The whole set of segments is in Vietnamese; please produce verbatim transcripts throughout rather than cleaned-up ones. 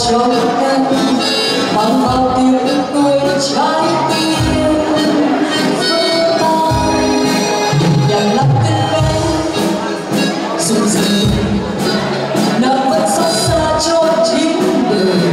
trong em bằng bao tiếng cười trái tim vỡ tan nhằm lặng tên bé dù gì nàng vẫn xót xa cho chính mình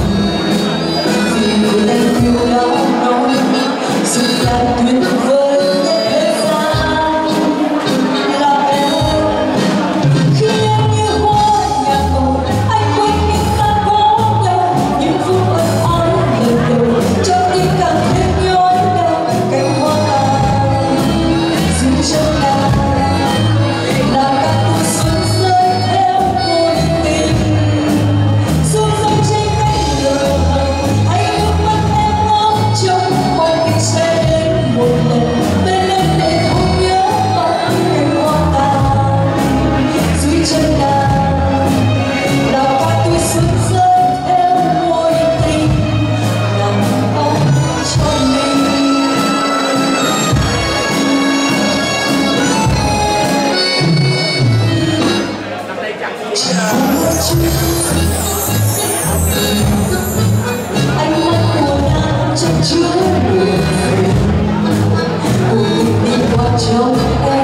vì người anh yêu đã nói sự là tuyệt vời nhất thế gian là em khi em như hoa nhạc màu anh quên những ta có nhau những phút ân ái lần đầu trong tim càng thêm nhói đau cánh hoa tàn dưới chân nàng là cả tuổi xuân rơi theo mối tình xuống dòng trên cánh đường anh nước mắt em ngóng trông mong tình sẽ đến một lần bên em để không nhớ mong cánh hoa tàn dưới chân nàng là cả tuổi xuân rơi theo mối tình nàng mong cho mình. Chào chú ánh mắt của nàng chất chứa buồn phiền cuộc tình đi qua trong em